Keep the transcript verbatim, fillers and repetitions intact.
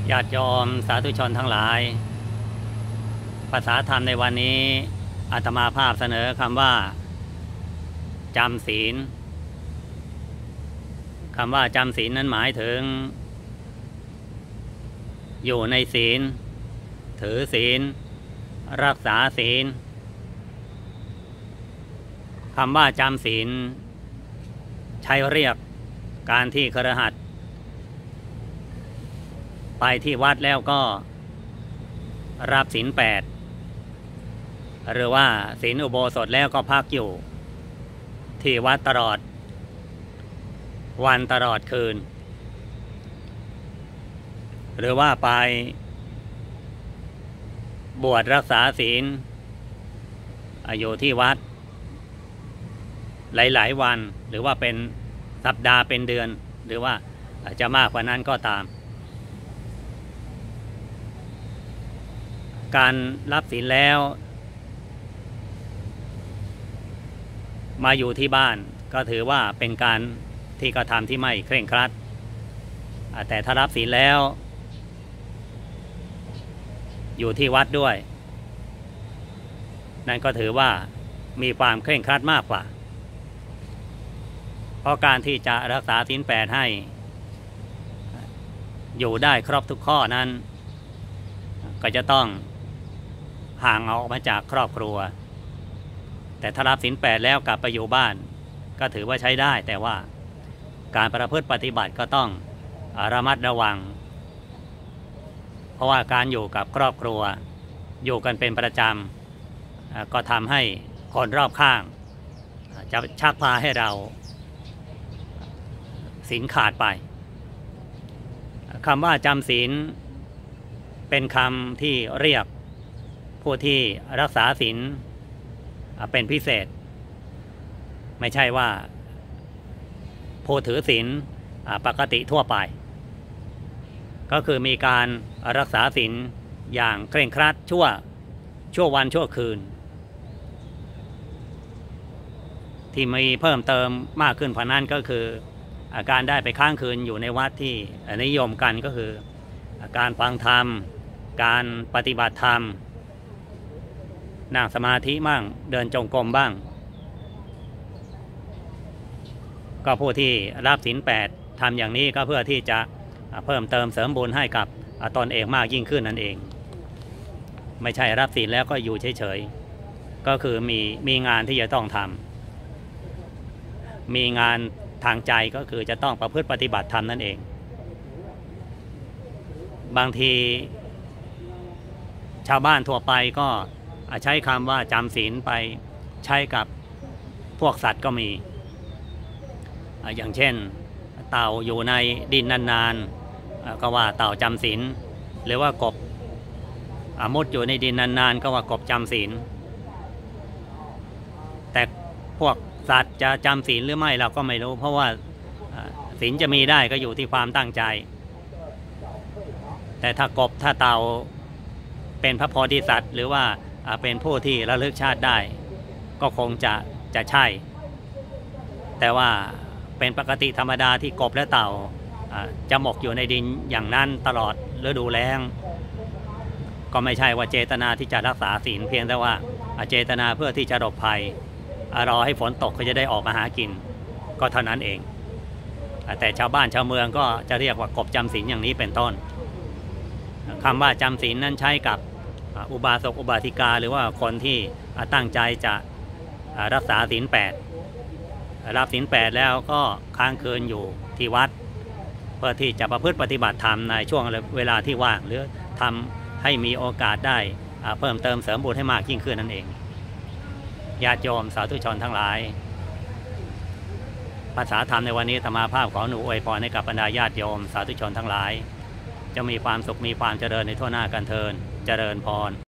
ญาติโยมสาธุชนทั้งหลายภาษาธรรมในวันนี้อาตมาภาพเสนอคำว่าจำศีลคำว่าจำศีลนั้นหมายถึงอยู่ในศีลถือศีลรักษาศีลคำว่าจำศีลใช้เรียกการที่คฤหัสถ์ไปที่วัดแล้วก็รับศีลแปดหรือว่าศีลอุโบสถแล้วก็พักอยู่ที่วัดตลอดวันตลอดคืนหรือว่าไปบวชรักษาศีลอยู่ที่วัดหลายๆวันหรือว่าเป็นสัปดาห์เป็นเดือนหรือว่าจะมากกว่านั้นก็ตามการรับศีลแล้วมาอยู่ที่บ้านก็ถือว่าเป็นการที่กระทำที่ไม่เคร่งครัดแต่ถ้ารับศีลแล้วอยู่ที่วัดด้วยนั่นก็ถือว่ามีความเคร่งครัดมากกว่าเพราะการที่จะรักษาศีลแปดให้อยู่ได้ครบทุกข้อนั้นก็จะต้องห่างออกมาจากครอบครัวแต่ถ้ารับศีลแปดแล้วกลับไปอยู่บ้านก็ถือว่าใช้ได้แต่ว่าการประพฤติปฏิบัติก็ต้องระมัดระวังเพราะว่าการอยู่กับครอบครัวอยู่กันเป็นประจำก็ทำให้คนรอบข้างจะชักพาให้เราศีลขาดไปคำว่าจำศีลเป็นคำที่เรียกผู้ที่รักษาศีลเป็นพิเศษไม่ใช่ว่าผู้ถือศีลปกติทั่วไปก็คือมีการรักษาศีลอย่างเคร่งครัดชั่วชั่ววันชั่วคืนที่มีเพิ่มเติมมากขึ้นเพราะนั้นก็คือการได้ไปค้างคืนอยู่ในวัดที่นิยมกันก็คือการฟังธรรมการปฏิบัติธรรมนั่งสมาธิบ้างเดินจงกรมบ้างก็ผู้ที่รับศีลแปดทำอย่างนี้ก็เพื่อที่จะเพิ่มเติมเสริมบุญให้กับตนเองมากยิ่งขึ้นนั่นเองไม่ใช่รับศีลแล้วก็อยู่เฉยๆก็คือมีมีงานที่จะต้องทำมีงานทางใจก็คือจะต้องประพฤติปฏิบัติธรรมนั่นเองบางทีชาวบ้านทั่วไปก็ใช้คำว่าจำศีลไปใช้กับพวกสัตว์ก็มีอย่างเช่นเต่าอยู่ในดินนานๆก็ว่าเต่าจำศีลหรือว่ากบมุดอยู่ในดินนานๆก็ว่ากบจำศีลแต่พวกสัตว์จะจำศีลหรือไม่เราก็ไม่รู้เพราะว่าศีลจะมีได้ก็อยู่ที่ความตั้งใจแต่ถ้ากบถ้าเต่าเป็นพระโพธิสัตว์หรือว่าเป็นผู้ที่ระลึกชาติได้ก็คงจะจะใช่แต่ว่าเป็นปกติธรรมดาที่กบและเต่าจะหมกอยู่ในดินอย่างนั้นตลอดฤดูแล้งก็ไม่ใช่ว่าเจตนาที่จะรักษาศีลเพียงแต่ว่าเจตนาเพื่อที่จะหลบภัยรอให้ฝนตกเขาจะได้ออกมาหากินก็เท่านั้นเองแต่ชาวบ้านชาวเมืองก็จะเรียกว่ากบจำศีลอย่างนี้เป็นต้นคำว่าจำศีลนั้นใช้กับอุบาสกอุบาสิกาหรือว่าคนที่ตั้งใจจะรักษาศีลแปดรับศีลแปดแล้วก็ค้างคืนอยู่ที่วัดเพื่อที่จะประพฤติปฏิบัติธรรมในช่วงเวลาที่ว่างหรือทำให้มีโอกาสได้เพิ่มเติมเสริมบุญให้มากยิ่งขึ้นนั่นเองญาติโยมสาธุชนทั้งหลายภาษาธรรมในวันนี้ธรรมาภาพขอหนูอวยพรให้กับบรรดาญาติโยมสาธุชนทั้งหลายจะมีความสุขมีความเจริญในทั่วหน้ากันเทินเจริญพร